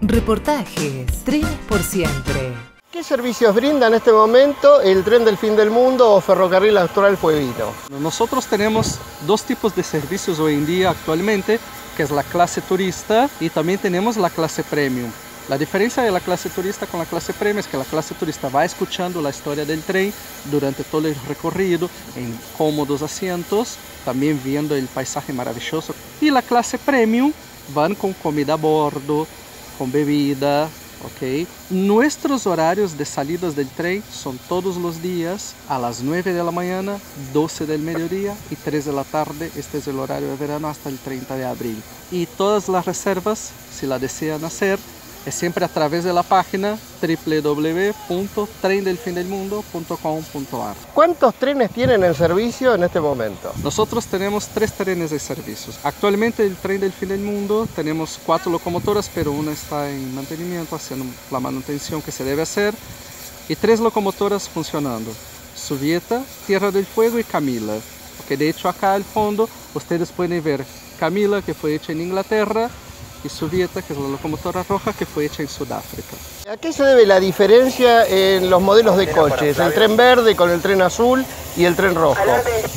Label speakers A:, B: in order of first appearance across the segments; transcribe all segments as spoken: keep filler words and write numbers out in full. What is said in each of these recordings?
A: Reportajes, Trenes por Siempre.
B: ¿Qué servicios brinda en este momento el Tren del Fin del Mundo o Ferrocarril Austral Fueguino?
C: Nosotros tenemos dos tipos de servicios hoy en día actualmente, que es la clase turista y también tenemos la clase premium. La diferencia de la clase turista con la clase premium es que la clase turista va escuchando la historia del tren durante todo el recorrido en cómodos asientos, también viendo el paisaje maravilloso. Y la clase premium van con comida a bordo, con bebida, ¿ok? Nuestros horarios de salidas del tren son todos los días a las nueve de la mañana, doce del mediodía y tres de la tarde. Este es el horario de verano hasta el treinta de abril. Y todas las reservas, si la desean hacer, es siempre a través de la página w w w punto tren del fin del mundo punto com punto a r.
B: ¿Cuántos trenes tienen en servicio en este momento?
C: Nosotros tenemos tres trenes de servicios. Actualmente el Tren del Fin del Mundo tenemos cuatro locomotoras, pero una está en mantenimiento, haciendo la manutención que se debe hacer, y tres locomotoras funcionando: Subieta, Tierra del Fuego y Camila. Porque de hecho acá al fondo ustedes pueden ver Camila, que fue hecha en Inglaterra, y Subieta, que es la locomotora roja, que fue hecha en Sudáfrica.
B: ¿A qué se debe la diferencia en los modelos de coches? El tren verde con el tren azul y el tren rojo.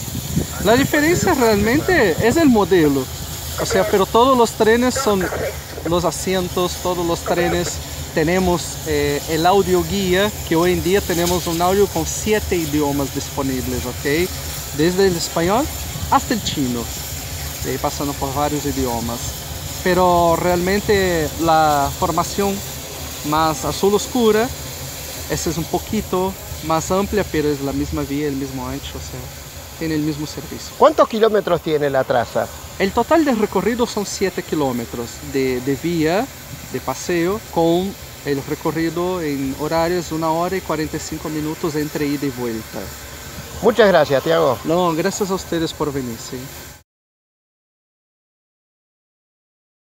C: La diferencia realmente es el modelo. O sea, pero todos los trenes son los asientos, todos los trenes tenemos eh, el audio guía, que hoy en día tenemos un audio con siete idiomas disponibles, ¿ok? Desde el español hasta el chino, y ahí pasando por varios idiomas. Pero realmente la formación más azul oscura, esa es un poquito más amplia, pero es la misma vía, el mismo ancho, o sea, tiene el mismo servicio.
B: ¿Cuántos kilómetros tiene la traza?
C: El total del recorrido son siete kilómetros de, de vía, de paseo, con el recorrido en horarios una hora y cuarenta y cinco minutos entre ida y vuelta.
B: Muchas gracias, Tiago.
C: No, gracias a ustedes por venir, sí.